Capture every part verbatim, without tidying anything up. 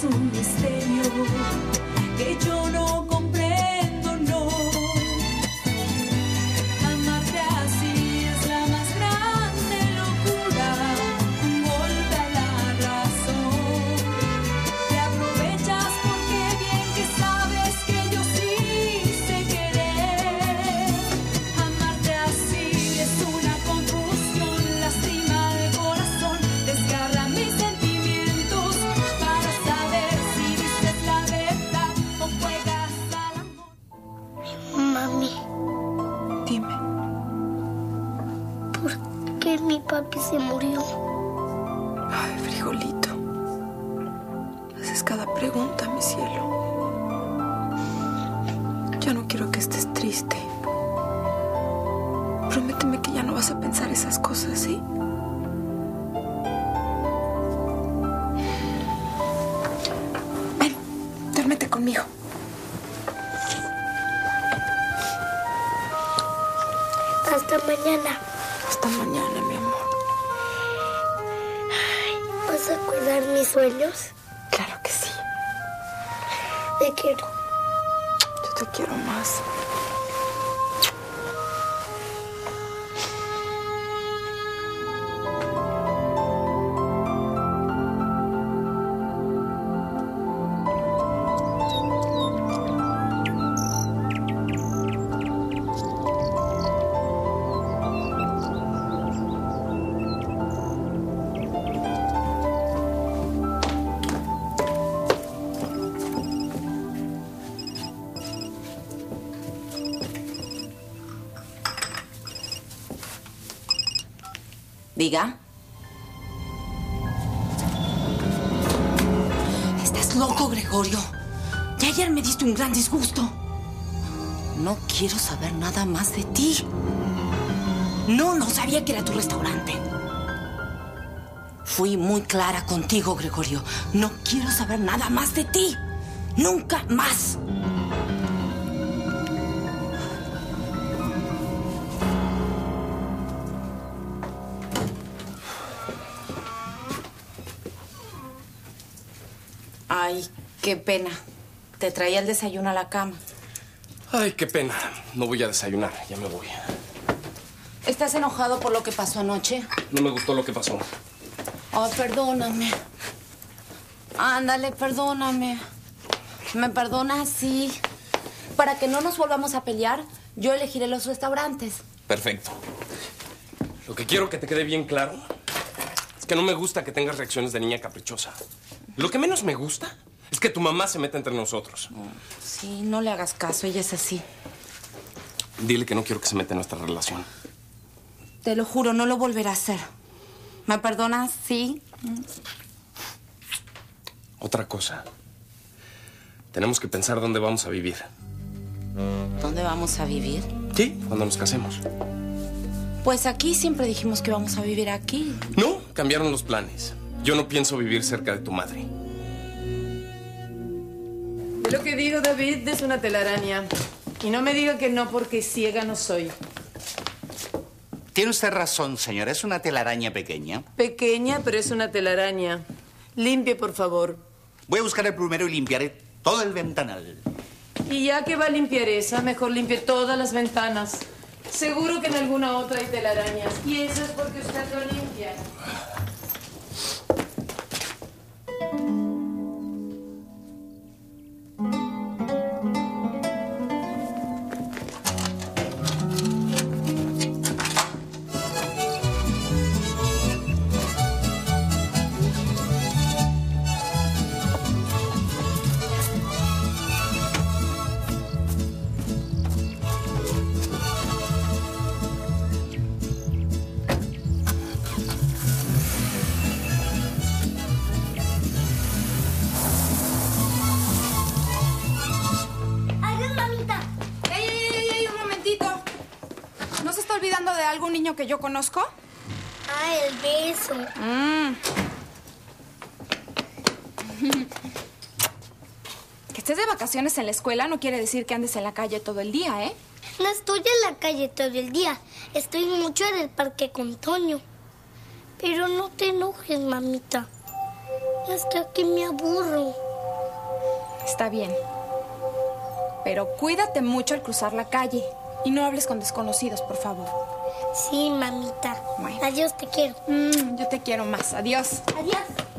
es un misterio que yo no comprendo, no. Amarte así es la más grande locura, un golpe a la razón. Te aprovechas porque bien que sabes que yo sí sé querer. Amarte así es una confusión, lastima el corazón, desgarra mis sentimientos para saber si dices la verdad o juegas al amor. Mami, Dime. ¿por qué mi papi se murió? Ay, frijolito. Haces cada pregunta, mi cielo. Ya no quiero que estés triste. Prométeme que ya no vas a pensar esas cosas, ¿sí? Ven, duérmete conmigo. Hasta mañana. Hasta mañana, mi amor. ¿Vas a cuidar mis sueños? Claro que sí. Te quiero. Yo te quiero más. Diga. Estás loco, Gregorio. Ya ayer me diste un gran disgusto. No quiero saber nada más de ti. No, no sabía que era tu restaurante. Fui muy clara contigo, Gregorio. No quiero saber nada más de ti. Nunca más. Ay, qué pena. Te traía el desayuno a la cama. Ay, qué pena. No voy a desayunar, ya me voy. ¿Estás enojado por lo que pasó anoche? No me gustó lo que pasó. Oh, perdóname. Ándale, perdóname. ¿Me perdonas? Sí. Para que no nos volvamos a pelear, yo elegiré los restaurantes. Perfecto. Lo que quiero que te quede bien claro es que no me gusta que tengas reacciones de niña caprichosa. Lo que menos me gusta es que tu mamá se meta entre nosotros. Sí, no le hagas caso, ella es así. Dile que no quiero que se meta en nuestra relación. Te lo juro, no lo volverá a hacer. ¿Me perdonas? Sí. Otra cosa. Tenemos que pensar dónde vamos a vivir. ¿Dónde vamos a vivir? Sí, cuando nos casemos. Pues aquí siempre dijimos que vamos a vivir aquí. No, cambiaron los planes. Yo no pienso vivir cerca de tu madre. Lo que digo, David, es una telaraña. Y no me diga que no, porque ciega no soy. Tiene usted razón, señora. Es una telaraña pequeña. Pequeña, pero es una telaraña. Limpie, por favor. Voy a buscar el plumero y limpiaré todo el ventanal. Y ya que va a limpiar esa, mejor limpie todas las ventanas. Seguro que en alguna otra hay telarañas. Y eso es porque usted lo limpia. olvidando de algún niño que yo conozco? Ah, el beso. Mm. Que estés de vacaciones en la escuela no quiere decir que andes en la calle todo el día, ¿eh? No estoy en la calle todo el día. Estoy mucho en el parque con Toño. Pero no te enojes, mamita. Hasta que me aburro. Está bien. Pero cuídate mucho al cruzar la calle. Y no hables con desconocidos, por favor. Sí, mamita. Bueno. Adiós, te quiero. Mm, yo te quiero más. Adiós. Adiós.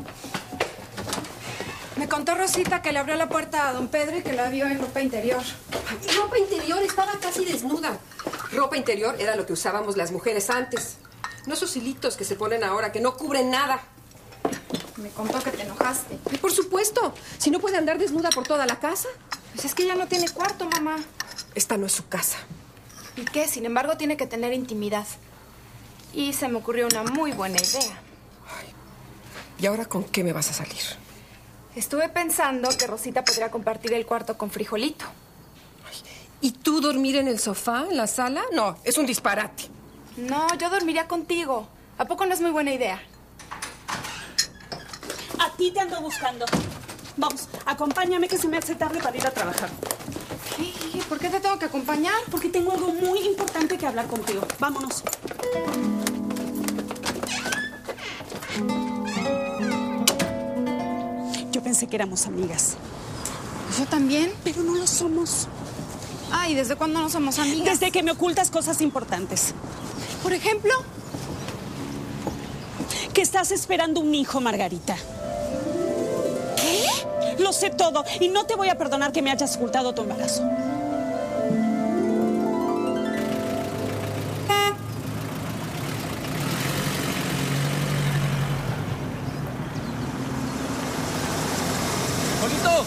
Me contó Rosita que le abrió la puerta a don Pedro y que la vio en ropa interior. Ay, ropa interior, estaba casi desnuda. Ropa interior era lo que usábamos las mujeres antes. No esos hilitos que se ponen ahora, que no cubren nada. Me contó que te enojaste. Y por supuesto, si no puede andar desnuda por toda la casa. Pues es que ella no tiene cuarto, mamá. Esta no es su casa. ¿Y qué? Sin embargo, tiene que tener intimidad. Y se me ocurrió una muy buena idea. ¿Y ahora con qué me vas a salir? Estuve pensando que Rosita podría compartir el cuarto con Frijolito. ¿Y tú dormir en el sofá, en la sala? No, es un disparate. No, yo dormiría contigo. ¿A poco no es muy buena idea? A ti te ando buscando. Vamos, acompáñame que se me hace tarde para ir a trabajar. ¿Qué? ¿Por qué te tengo que acompañar? Porque tengo algo muy importante que hablar contigo. Vámonos. Yo pensé que éramos amigas. Yo también. Pero no lo somos. Ay, ¿desde cuándo no somos amigas? Desde que me ocultas cosas importantes. Por ejemplo, que estás esperando un hijo, Margarita. ¿qué? Lo sé todo y no te voy a perdonar que me hayas ocultado tu embarazo. ¡Polito!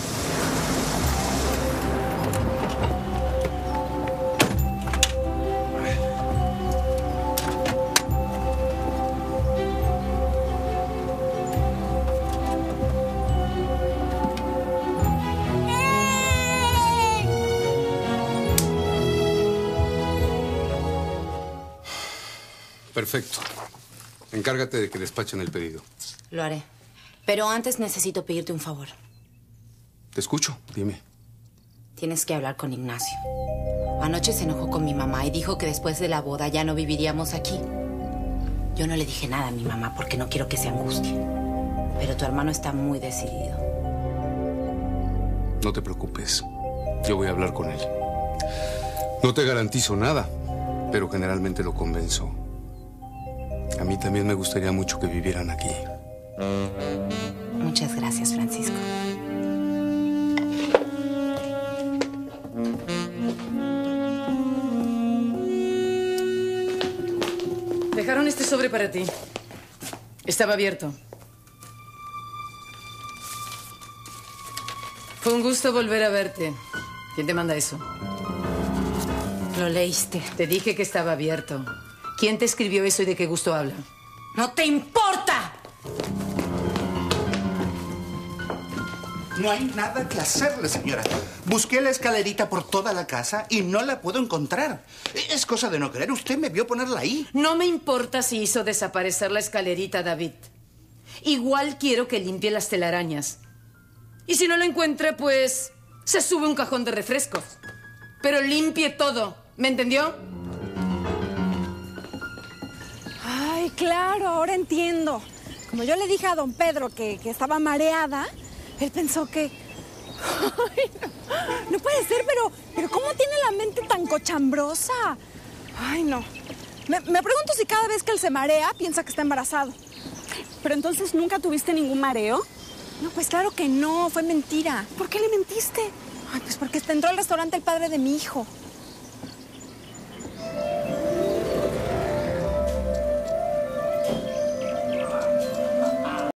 Perfecto. Encárgate de que despachen el pedido. Lo haré. Pero antes necesito pedirte un favor. Te escucho, dime. Tienes que hablar con Ignacio. Anoche se enojó con mi mamá y dijo que después de la boda ya no viviríamos aquí. Yo no le dije nada a mi mamá porque no quiero que se angustie. Pero tu hermano está muy decidido. No te preocupes. Yo voy a hablar con él. No te garantizo nada, pero generalmente lo convenzo. A mí también me gustaría mucho que vivieran aquí. Muchas gracias, Francisco. Dejaron este sobre para ti. Estaba abierto. Fue un gusto volver a verte. ¿Quién te manda eso? Lo leíste. Te dije que estaba abierto. ¿Quién te escribió eso y de qué gusto habla? ¡No te importa! No hay nada que hacerle, señora. Busqué la escalerita por toda la casa y no la puedo encontrar. Es cosa de no creer. Usted me vio ponerla ahí. No me importa si hizo desaparecer la escalerita, David. Igual quiero que limpie las telarañas. Y si no lo encuentre, pues se sube un cajón de refrescos. Pero limpie todo. ¿Me entendió? Ay, claro, ahora entiendo. Como yo le dije a don Pedro que, que estaba mareada, él pensó que... Ay, no, no puede ser, pero, pero ¿cómo tiene la mente tan cochambrosa? Ay, no. Me, me pregunto si cada vez que él se marea piensa que está embarazado. Pero entonces, ¿nunca tuviste ningún mareo? No, pues claro que no, fue mentira. ¿Por qué le mentiste? Ay, pues porque entró al restaurante el padre de mi hijo.